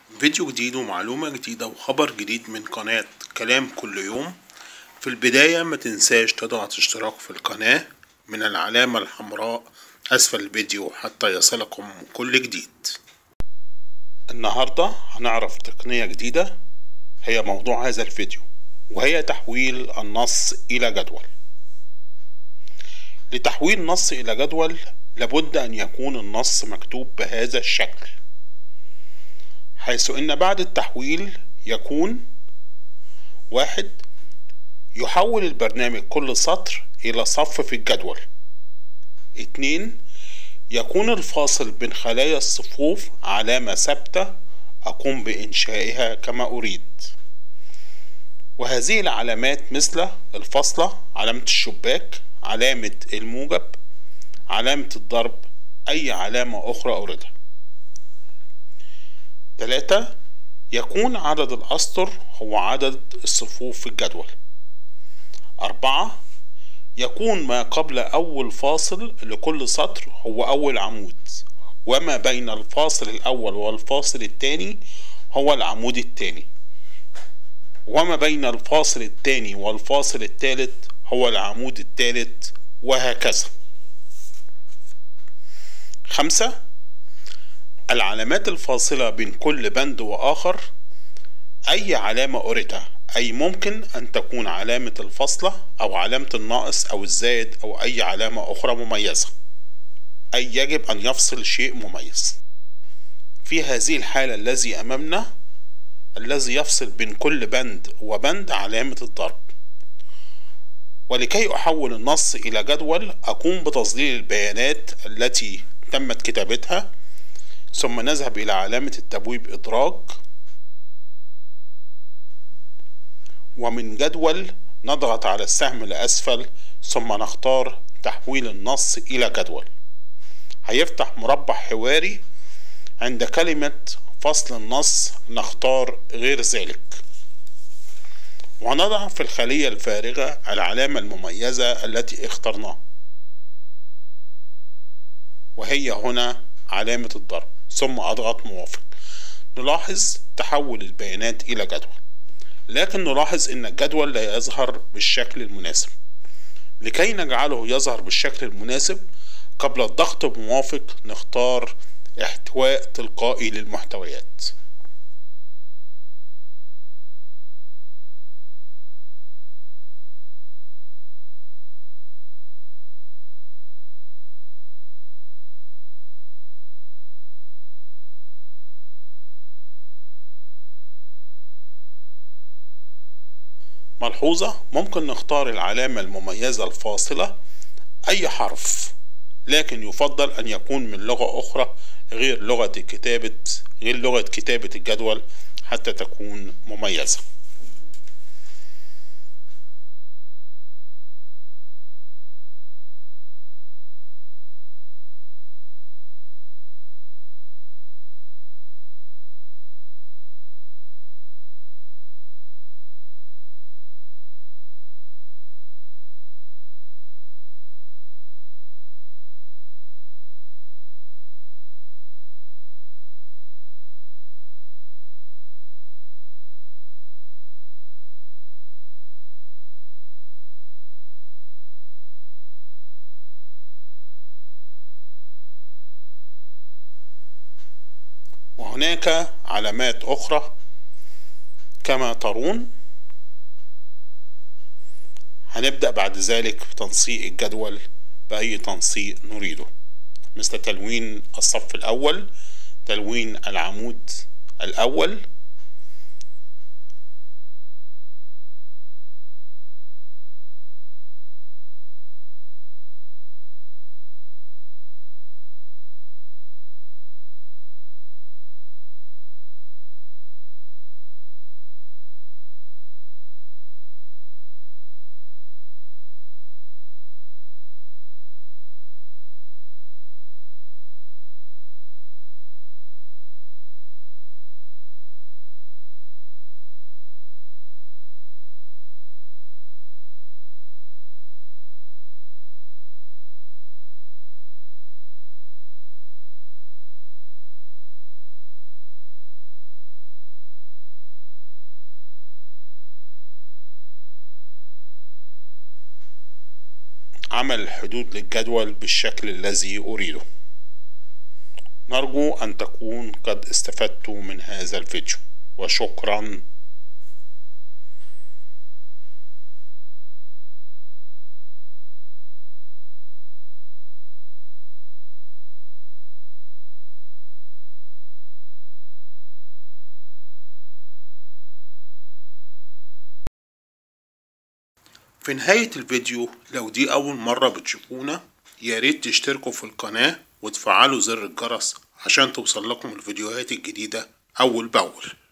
فيديو جديد ومعلومة جديدة وخبر جديد من قناة كلام كل يوم. في البداية ما تنساش تضغط اشتراك في القناة من العلامة الحمراء أسفل الفيديو حتى يصلكم كل جديد. النهاردة هنعرف تقنية جديدة هي موضوع هذا الفيديو، وهي تحويل النص إلى جدول. لتحويل نص إلى جدول لابد أن يكون النص مكتوب بهذا الشكل، حيث إن بعد التحويل يكون: 1. يحول البرنامج كل سطر إلى صف في الجدول. 2. يكون الفاصل بين خلايا الصفوف علامة ثابتة أقوم بإنشائها كما أريد، وهذه العلامات مثل الفاصلة، علامة الشباك، علامة الموجب، علامة الضرب، أي علامة أخرى أريدها. 3. يكون عدد الأسطر هو عدد الصفوف في الجدول. 4. يكون ما قبل أول فاصل لكل سطر هو أول عمود، وما بين الفاصل الأول والفاصل الثاني هو العمود الثاني، وما بين الفاصل الثاني والفاصل الثالث هو العمود الثالث، وهكذا. 5. العلامات الفاصلة بين كل بند وآخر أي علامة أردها، أي ممكن أن تكون علامة الفاصلة أو علامة الناقص أو الزائد أو أي علامة أخرى مميزة، أي يجب أن يفصل شيء مميز. في هذه الحالة الذي أمامنا الذي يفصل بين كل بند وبند علامة الضرب. ولكي أحول النص إلى جدول أقوم بتظليل البيانات التي تمت كتابتها، ثم نذهب إلى علامة التبويب إدراج، ومن جدول نضغط على السهم لأسفل ثم نختار تحويل النص إلى جدول. هيفتح مربع حواري، عند كلمة فصل النص نختار غير ذلك، ونضع في الخلية الفارغة العلامة المميزة التي اخترناها، وهي هنا علامة الضرب، ثم أضغط موافق. نلاحظ تحول البيانات إلى جدول، لكن نلاحظ أن الجدول لا يظهر بالشكل المناسب. لكي نجعله يظهر بالشكل المناسب قبل الضغط بموافق نختار احتواء تلقائي للمحتويات. ملحوظة: ممكن نختار العلامة المميزة الفاصلة أي حرف، لكن يفضل أن يكون من لغة أخرى غير لغة كتابة الجدول حتى تكون مميزة. وهناك علامات أخرى كما ترون. هنبدأ بعد ذلك بتنسيق الجدول بأي تنسيق نريده، مثل تلوين الصف الأول، تلوين العمود الأول، عمل الحدود للجدول بالشكل الذي أريده. نرجو أن تكون قد استفدتوا من هذا الفيديو، وشكرا. في نهاية الفيديو، لو دي أول مرة بتشوفونا، ياريت تشتركوا في القناة وتفعلوا زر الجرس عشان توصل لكم الفيديوهات الجديدة أول بأول.